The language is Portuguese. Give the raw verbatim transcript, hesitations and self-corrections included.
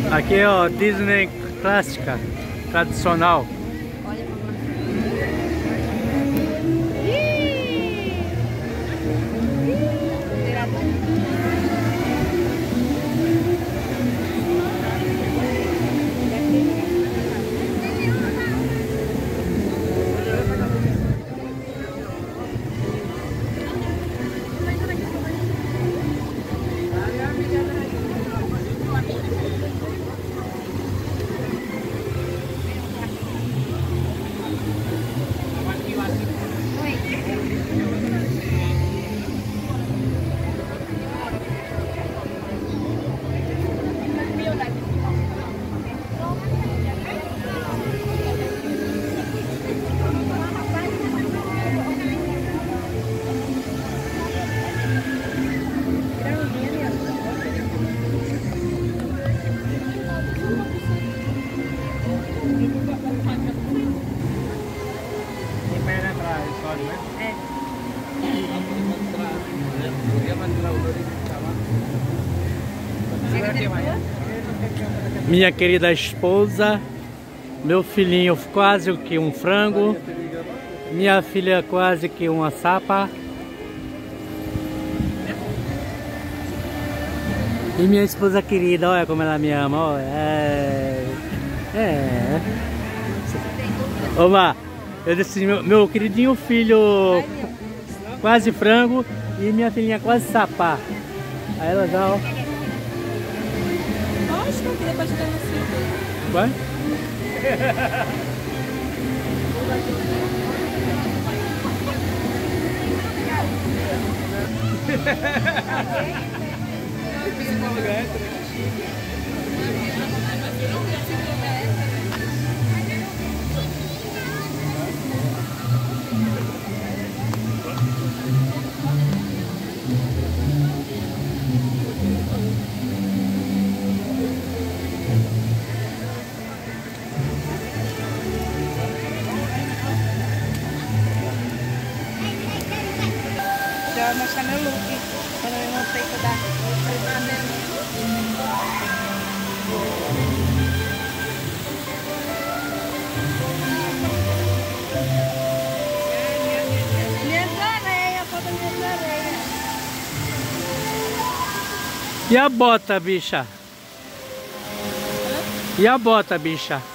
Aqui é ó, Disney clássica, tradicional. Minha querida esposa, meu filhinho quase que um frango, minha filha quase que uma sapa e minha esposa querida, olha como ela me ama, olha. É, é. Oma, eu disse meu, meu queridinho filho quase frango e minha filhinha quase sapa. Aí ela já, ó. Acho que depois de ter nascido. Vai? Já vou mostrar meu look quando eu montei toda minhas areias, falta minhas areias. E a bota, bicha? E a bota, bicha?